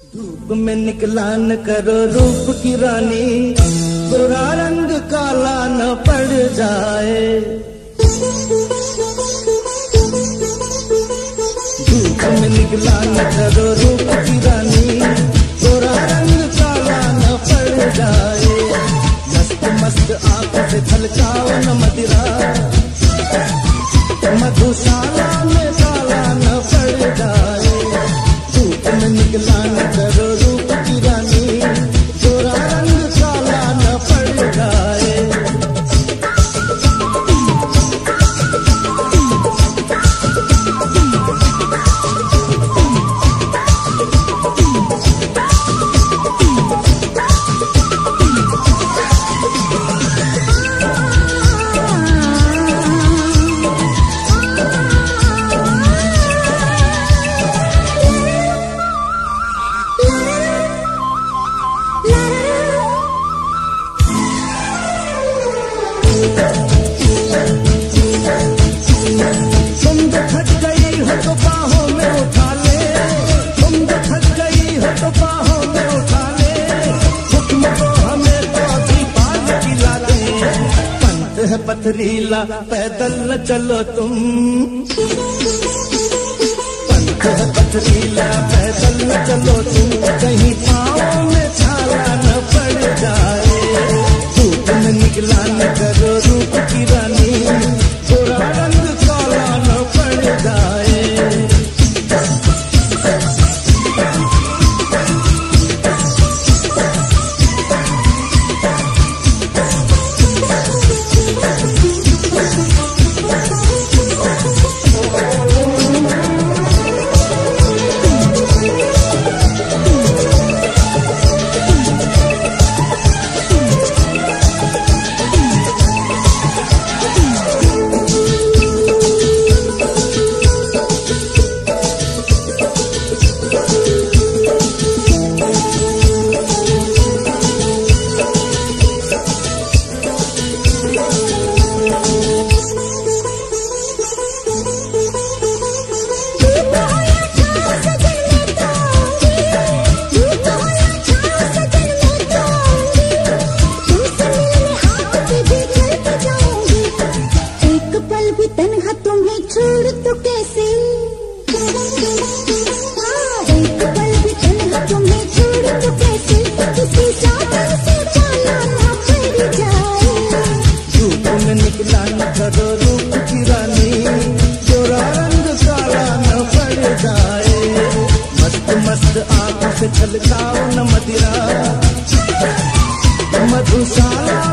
धूप में निकला न करो रूप की रानी, गोरा रंग काला न पड़ जाए। धूप में निकला न करो रूप की रानी, गोरा रंग काला न पड़ जाए। मस्त मस्त आंखों से झलकाओ न मदिरा, मधुशाला में काला न पड़ जाए। धूप में निकला न करो रूप की रानी, गोरा रंग काला न पड़ जाए। पथरीला पैदल न चलो तुम, पंथ है पथरीला पैदल न चलो तुम, कहीं पाँव में छाला न पड़ जाए। धूप में निकला न करो रूप की रानी, गोरा रंग काला न पड़ जाए। निकला न करो रूप की रानी, गोरा रंग काला न पड़ जाए। मस्त मस्त आंखों से छलकाओ न मदिरा, मधुशाला